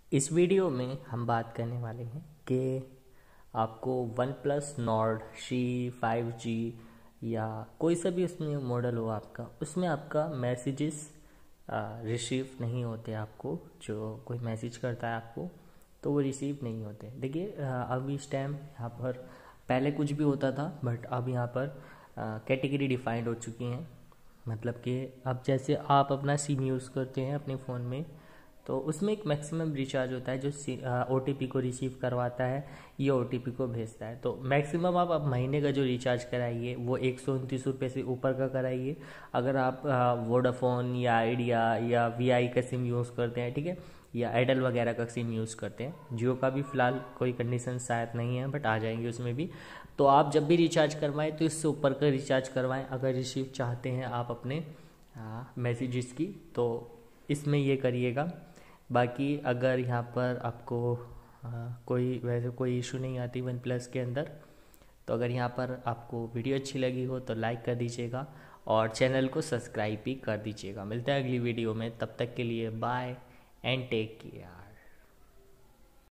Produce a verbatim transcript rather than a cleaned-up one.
इस वीडियो में हम बात करने वाले हैं कि आपको OnePlus Nord C five G या कोई सा भी उसमें मॉडल हो आपका, उसमें आपका मैसेजेस रिसीव नहीं होते। आपको जो कोई मैसेज करता है आपको तो वो रिसीव नहीं होते। देखिए अब इस टाइम यहाँ पर पहले कुछ भी होता था, बट अब यहाँ पर कैटेगरी डिफाइंड हो चुकी हैं। मतलब कि अब जैसे आप अपना सिम यूज़ करते हैं अपने फ़ोन में, तो उसमें एक मैक्सिमम रिचार्ज होता है जो ओ टी पी को रिसीव करवाता है, ये ओ टी पी को भेजता है। तो मैक्सिमम आप अब महीने का जो रिचार्ज कराइए वो एक सौ उनतीस रुपये से ऊपर का कराइए। अगर आप वोडाफोन या आइडिया या वी आई का सिम यूज़ करते हैं, ठीक है, या एयरटेल वगैरह का सिम यूज़ करते हैं। जियो का भी फ़िलहाल कोई कंडीशन शायद नहीं है, बट आ जाएंगे उसमें भी। तो आप जब भी रिचार्ज करवाएं तो इससे ऊपर का रिचार्ज करवाएं अगर रिसीव चाहते हैं आप अपने मैसेजेस की, तो इसमें ये करिएगा। बाकी अगर यहाँ पर आपको आ, कोई वैसे कोई इशू नहीं आती वन प्लस के अंदर, तो अगर यहाँ पर आपको वीडियो अच्छी लगी हो तो लाइक कर दीजिएगा और चैनल को सब्सक्राइब भी कर दीजिएगा। मिलते हैं अगली वीडियो में, तब तक के लिए बाय एंड टेक केयर।